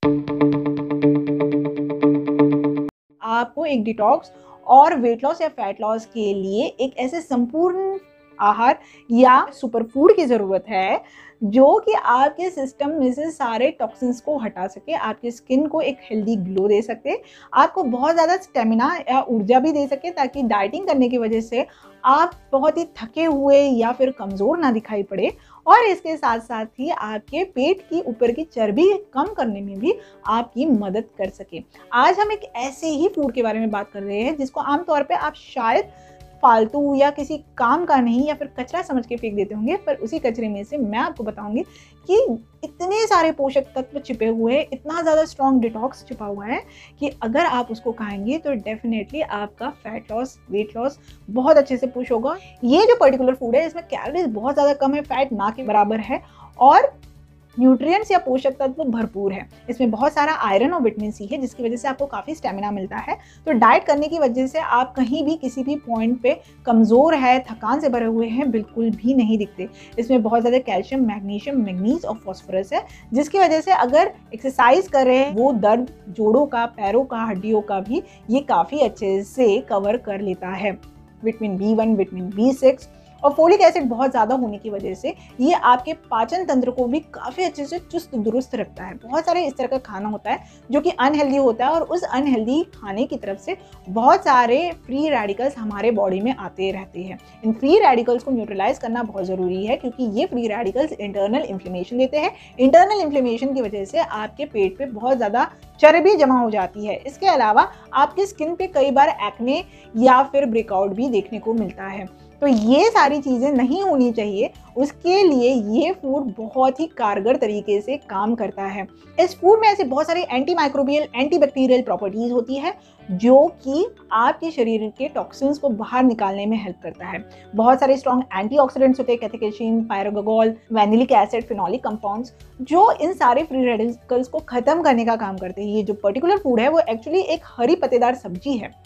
आपको एक डिटॉक्स और वेट लॉस या फैट लॉस के लिए एक ऐसे संपूर्ण आहार या सुपर फूड की ज़रूरत है जो कि आपके सिस्टम में से सारे टॉक्सिन्स को हटा सके, आपकी स्किन को एक हेल्दी ग्लो दे सके, आपको बहुत ज़्यादा स्टेमिना या ऊर्जा भी दे सके, ताकि डाइटिंग करने की वजह से आप बहुत ही थके हुए या फिर कमज़ोर ना दिखाई पड़े, और इसके साथ साथ ही आपके पेट की ऊपर की चर्बी कम करने में भी आपकी मदद कर सके। आज हम एक ऐसे ही फूड के बारे में बात कर रहे हैं जिसको आमतौर पे आप शायद फालतू या किसी काम का नहीं या फिर कचरा समझ के फेंक देते होंगे, पर उसी कचरे में से मैं आपको बताऊंगी कि इतने सारे पोषक तत्व छिपे हुए हैं, इतना ज़्यादा स्ट्रॉन्ग डिटॉक्स छिपा हुआ है कि अगर आप उसको खाएंगे तो डेफिनेटली आपका फैट लॉस, वेट लॉस बहुत अच्छे से पुश होगा। ये जो पर्टिकुलर फूड है इसमें कैलोरीज बहुत ज़्यादा कम है, फैट ना के बराबर है, और न्यूट्रिएंट्स या पोषक तत्व भरपूर है। इसमें बहुत सारा आयरन और विटामिन सी है जिसकी वजह से आपको काफ़ी स्टेमिना मिलता है। तो डाइट करने की वजह से आप कहीं भी किसी भी पॉइंट पे कमज़ोर है, थकान से भरे हुए हैं, बिल्कुल भी नहीं दिखते। इसमें बहुत ज़्यादा कैल्शियम, मैग्नीशियम, मैग्नीज और फॉस्फोरस है, जिसकी वजह से अगर एक्सरसाइज कर रहे हैं वो दर्द जोड़ों का, पैरों का, हड्डियों का भी ये काफ़ी अच्छे से कवर कर लेता है। विटामिन B1, विटामिन B6 और फोलिक एसिड बहुत ज़्यादा होने की वजह से ये आपके पाचन तंत्र को भी काफ़ी अच्छे से चुस्त दुरुस्त रखता है। बहुत सारे इस तरह का खाना होता है जो कि अनहेल्दी होता है, और उस अनहेल्दी खाने की तरफ से बहुत सारे फ्री रेडिकल्स हमारे बॉडी में आते रहते हैं। इन फ्री रेडिकल्स को न्यूट्रलाइज करना बहुत ज़रूरी है, क्योंकि ये फ्री रेडिकल्स इंटरनल इन्फ्लेमेशन देते हैं। इंटरनल इन्फ्लेमेशन की वजह से आपके पेट पे बहुत ज़्यादा चर्बी जमा हो जाती है। इसके अलावा आपकी स्किन पे कई बार एक्ने या फिर ब्रेकआउट भी देखने को मिलता है। तो ये सारी चीज़ें नहीं होनी चाहिए, उसके लिए ये फूड बहुत ही कारगर तरीके से काम करता है। इस फूड में ऐसे बहुत सारी antimicrobial, antibacterial properties होती है जो कि आपके शरीर के टॉक्सिन्स को बाहर निकालने में हेल्प करता है। बहुत सारे स्ट्रॉन्ग एंटीऑक्सीडेंट्स होते हैं, catechin, pyrogallol, vanillic acid, phenolic compounds, जो इन सारे फ्री रेडिकल्स को खत्म करने का काम करते हैं। ये जो पर्टिकुलर फूड है वो एक्चुअली एक हरी पत्तेदार सब्जी है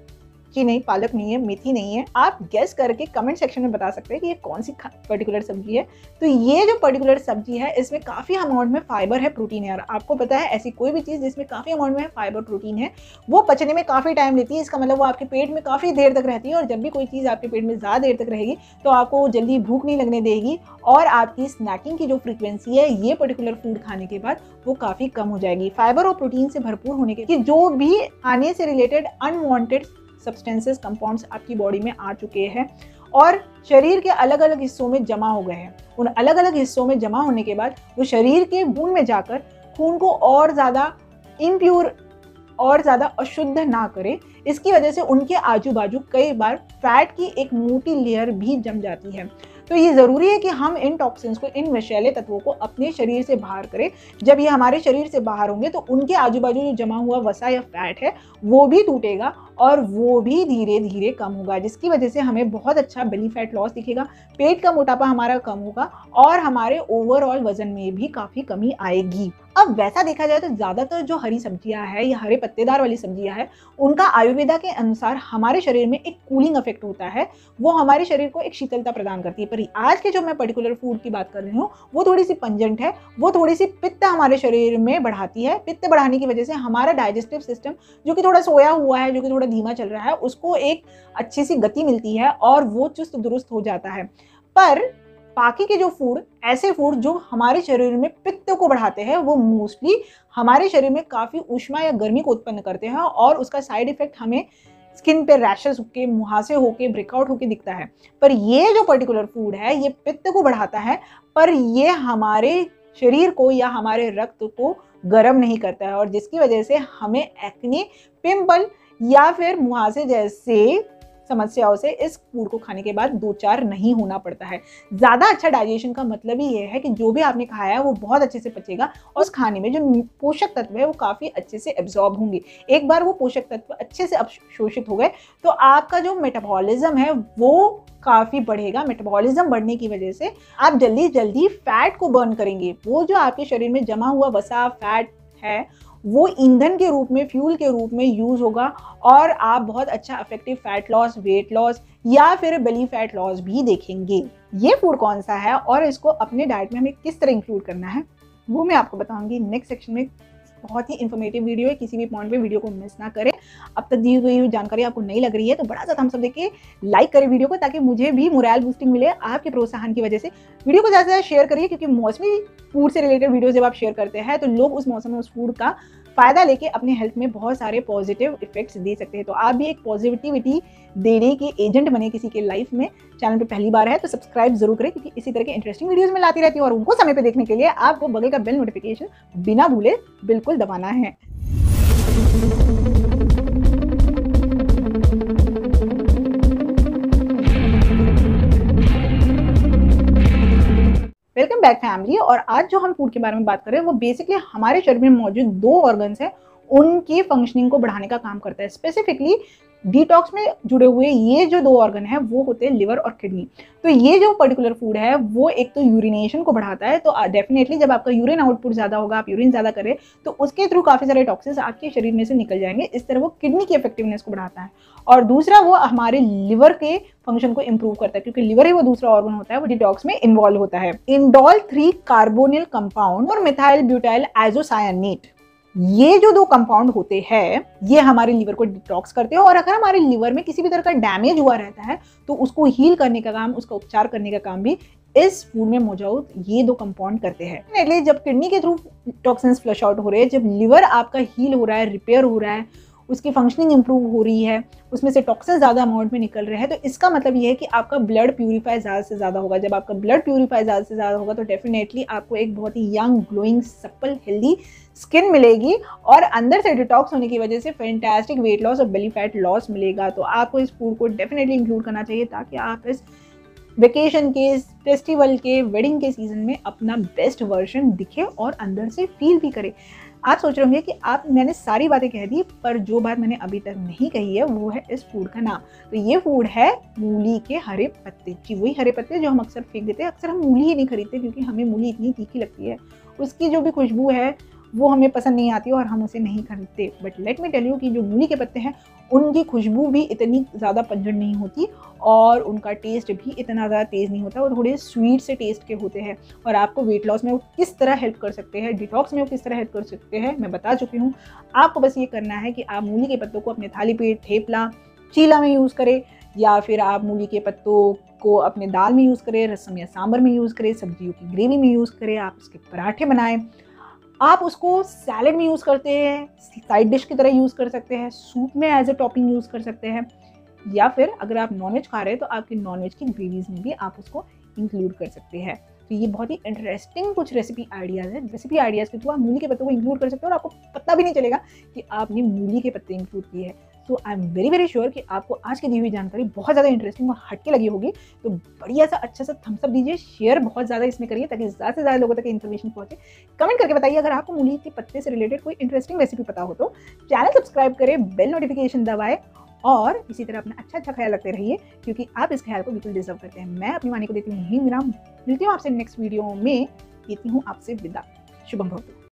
जी, नहीं, पालक नहीं है, मेथी नहीं है। आप गेस करके कमेंट सेक्शन में बता सकते हैं कि ये कौन सी पर्टिकुलर सब्जी है। तो ये जो पर्टिकुलर सब्जी है इसमें काफ़ी अमाउंट में फाइबर है, प्रोटीन है, और आपको पता है ऐसी कोई भी चीज़ जिसमें काफ़ी अमाउंट में फाइबर, प्रोटीन है, वो पचने में काफ़ी टाइम लेती है। इसका मतलब वो आपके पेट में काफ़ी देर तक रहती है, और जब भी कोई चीज़ आपके पेट में ज़्यादा देर तक रहेगी तो आपको जल्दी भूख नहीं लगने देगी, और आपकी स्नैकिंग की जो फ्रीक्वेंसी है ये पर्टिकुलर फूड खाने के बाद वो काफ़ी कम हो जाएगी। फाइबर और प्रोटीन से भरपूर होने के जो भी खाने से रिलेटेड अनवांटेड सब्सटेंसेस, कंपाउंड्स आपकी बॉडी में आ चुके हैं और शरीर के अलग अलग हिस्सों में जमा हो गए हैं। उन अलग अलग हिस्सों में जमा होने के बाद वो शरीर के खून में जाकर खून को और ज़्यादा इम्प्योर और ज़्यादा अशुद्ध ना करे। इसकी वजह से उनके आजू बाजू कई बार फैट की एक मोटी लेयर भी जम जाती है। तो ये ज़रूरी है कि हम इन टॉक्सिन्स को, इन विषैले तत्वों को अपने शरीर से बाहर करें। जब ये हमारे शरीर से बाहर होंगे तो उनके आजू बाजू जो जमा हुआ वसा या फैट है वो भी टूटेगा और वो भी धीरे धीरे कम होगा, जिसकी वजह से हमें बहुत अच्छा बेली फैट लॉस दिखेगा, पेट का मोटापा हमारा कम होगा और हमारे ओवरऑल वजन में भी काफ़ी कमी आएगी। अब वैसा देखा जाए तो ज़्यादातर जो हरी सब्जियां हैं या हरे पत्तेदार वाली सब्जियां हैं उनका आयुर्वेदा के अनुसार हमारे शरीर में एक कूलिंग इफेक्ट होता है, वो हमारे शरीर को एक शीतलता प्रदान करती है। पर आज के जो मैं पर्टिकुलर फूड की बात कर रही हूँ वो थोड़ी सी पंजेंट है, वो थोड़ी सी पित्त हमारे शरीर में बढ़ाती है। पित्त बढ़ाने की वजह से हमारा डाइजेस्टिव सिस्टम जो कि थोड़ा सोया हुआ है, जो कि थोड़ा धीमा चल रहा है, उसको एक अच्छी सी गति मिलती है और वो चुस्त दुरुस्त हो जाता है। पर बाकी के जो फूड, ऐसे फूड जो हमारे शरीर में पित्त को बढ़ाते हैं, वो मोस्टली हमारे शरीर में काफ़ी ऊष्मा या गर्मी को उत्पन्न करते हैं और उसका साइड इफेक्ट हमें स्किन पे रैशेस होके, मुहासे होके, ब्रेकआउट होके दिखता है। पर ये जो पर्टिकुलर फूड है ये पित्त को बढ़ाता है, पर ये हमारे शरीर को या हमारे रक्त को गर्म नहीं करता है, और जिसकी वजह से हमें एक्ने, पिंपल या फिर मुहासे जैसे समस्याओं से इस फूड को खाने के बाद दो चार नहीं होना पड़ता है। ज़्यादा अच्छा डाइजेशन का मतलब ही ये है कि जो भी आपने खाया है वो बहुत अच्छे से पचेगा और उस खाने में जो पोषक तत्व है वो काफ़ी अच्छे से एब्जॉर्ब होंगे। एक बार वो पोषक तत्व अच्छे से अवशोषित हो गए तो आपका जो मेटाबॉलिज्म है वो काफ़ी बढ़ेगा। मेटाबॉलिज्म बढ़ने की वजह से आप जल्दी जल्दी फैट को बर्न करेंगे। वो जो आपके शरीर में जमा हुआ वसा, फैट है, वो ईंधन के रूप में, फ्यूल के रूप में यूज़ होगा और आप बहुत अच्छा effective fat loss, weight loss या फिर बेली फैट लॉस भी देखेंगे। ये फूड कौन सा है और इसको अपने डाइट में हमें किस तरह इंक्लूड करना है वो मैं आपको बताऊंगी नेक्स्ट सेक्शन में। बहुत ही इन्फॉर्मेटिव वीडियो है, किसी भी पॉइंट पे वीडियो को मिस ना करें। अब तक दी गई जानकारी आपको नहीं लग रही है तो बड़ा सा थम्स अप देके लाइक करें वीडियो को, ताकि मुझे भी मोरल बूस्टिंग मिले आपके प्रोत्साहन की वजह से। वीडियो को ज़्यादा से ज़्यादा शेयर करिए, क्योंकि मौसमी फूड से रिलेटेड वीडियो जब आप शेयर करते हैं तो लोग उस मौसम में उस फूड का फ़ायदा लेके अपने हेल्थ में बहुत सारे पॉजिटिव इफेक्ट्स दे सकते हैं। तो आप भी एक पॉजिटिविटी देने के एजेंट बने किसी के लाइफ में। चैनल पे पहली बार है तो सब्सक्राइब जरूर करें, क्योंकि इसी तरह के इंटरेस्टिंग वीडियोस में लाती रहती हूँ और उनको समय पे देखने के लिए आपको बगल का बेल नोटिफिकेशन बिना भूले बिल्कुल दबाना है। Welcome back family. और आज जो हम फूड के बारे में बात कर रहे हैं वो बेसिकली हमारे शरीर में मौजूद दो ऑर्गन्स हैं, उनकी फंक्शनिंग को बढ़ाने का काम करता है। स्पेसिफिकली डिटॉक्स में जुड़े हुए ये जो दो ऑर्गन हैं वो होते हैं लिवर और किडनी। तो ये जो पर्टिकुलर फूड है वो एक तो यूरिनेशन को बढ़ाता है, तो डेफिनेटली जब आपका यूरिन आउटपुट ज़्यादा होगा, आप यूरिन ज़्यादा करें तो उसके थ्रू काफ़ी सारे टॉक्सिन्स आपके शरीर में से निकल जाएंगे। इस तरह वो किडनी की इफेक्टिवनेस को बढ़ाता है। और दूसरा वो हमारे लिवर के फंक्शन को इंप्रूव करता है, क्योंकि लिवर ही वो दूसरा ऑर्गन होता है वो डिटॉक्स में इन्वॉल्व होता है। इंडोल 3 कार्बोनिल कंपाउंड और मिथाइल ब्यूटाइल आइसोसायानेट, ये जो दो कंपाउंड होते हैं ये हमारे लिवर को डिटॉक्स करते हैं। और अगर हमारे लिवर में किसी भी तरह का डैमेज हुआ रहता है तो उसको हील करने का काम, उसका उपचार करने का काम भी इस फूड में मौजूद ये दो कंपाउंड करते हैं। जब किडनी के थ्रू टॉक्सिन्स फ्लश आउट हो रहे हैं, जब लिवर आपका हील हो रहा है, रिपेयर हो रहा है, उसकी फंक्शनिंग इंप्रूव हो रही है, उसमें से टॉक्सिन ज़्यादा अमाउंट में निकल रहे हैं, तो इसका मतलब ये है कि आपका ब्लड प्यूरीफाई ज़्यादा से ज़्यादा होगा। जब आपका ब्लड प्यूरीफाई ज़्यादा से ज़्यादा होगा तो डेफिनेटली आपको एक बहुत ही young, glowing, supple, healthy skin मिलेगी और अंदर से डिटॉक्स होने की वजह से फैंटास्टिक वेट लॉस और बेली फैट लॉस मिलेगा। तो आपको इस फूड को डेफिनेटली इंक्लूड करना चाहिए, ताकि आप इस वेकेशन के, फेस्टिवल के, वेडिंग के सीजन में अपना बेस्ट वर्जन दिखे और अंदर से फील भी करे। आप सोच रहे होंगे कि मैंने सारी बातें कह दी, पर जो बात मैंने अभी तक नहीं कही है वो है इस फूड का नाम। तो ये फूड है मूली के हरे पत्ते। जी, वही हरे पत्ते जो हम अक्सर फेंक देते हैं। अक्सर हम मूली ही नहीं खरीदते क्योंकि हमें मूली इतनी तीखी लगती है, उसकी जो भी खुशबू है वो हमें पसंद नहीं आती और हम उसे नहीं खरीदते। But let me tell you कि जो मूली के पत्ते हैं उनकी खुशबू भी इतनी ज़्यादा पंजर नहीं होती और उनका टेस्ट भी इतना ज़्यादा तेज़ नहीं होता और थोड़े स्वीट से टेस्ट के होते हैं। और आपको वेट लॉस में वो किस तरह हेल्प कर सकते हैं, डिटॉक्स में वो किस तरह हेल्प कर सकते हैं, मैं बता चुकी हूँ। आपको बस ये करना है कि आप मूली के पत्तों को अपने थाली पे, ठेपला, चीला में यूज़ करें, या फिर आप मूली के पत्तों को अपने दाल में यूज़ करें, रसम या सांभर में यूज़ करें, सब्जियों की ग्रेवी में यूज़ करें, आप उसके पराठे बनाएं, आप उसको सैलेड में यूज़ करते हैं, साइड डिश की तरह यूज़ कर सकते हैं, सूप में एज ए टॉपिंग यूज़ कर सकते हैं, या फिर अगर आप नॉनवेज खा रहे हैं तो आपकी नॉनवेज की ग्रेवीज में भी आप उसको इंक्लूड कर सकते हैं। तो ये बहुत ही इंटरेस्टिंग कुछ रेसिपी आइडियाज़ है। रेसिपी आइडियाज़ के थ्रू आप मूली के पत्तों को इंक्लूड कर सकते हो और आपको पता भी नहीं चलेगा कि आपने मूली के पत्ते इंक्लूड किए हैं। तो I am very very sure कि आपको आज की दी हुई जानकारी बहुत ज़्यादा इंटरेस्टिंग और हटके लगी होगी। तो बढ़िया सा अच्छा सा थम्स अप दीजिए, शेयर बहुत ज़्यादा इसमें करिए ताकि ज़्यादा से ज़्यादा लोगों तक इन्फॉर्मेशन पहुंचे। कमेंट करके बताइए अगर आपको मूली के पत्ते से रिलेटेड कोई इंटरेस्टिंग रेसिपी पता हो तो। चैनल सब्सक्राइब करें, बेल नोटिफिकेशन दबाएं और इसी तरह अपना अच्छा ख्याल रखते रहिए, क्योंकि आप इस ख्याल को बिल्कुल डिजर्व करते हैं। मैं अपनी वाणी को देती हूँ यही विराम। मिलती हूँ आपसे नेक्स्ट वीडियो में, देती हूँ आपसे विदा। शुभम भवतु।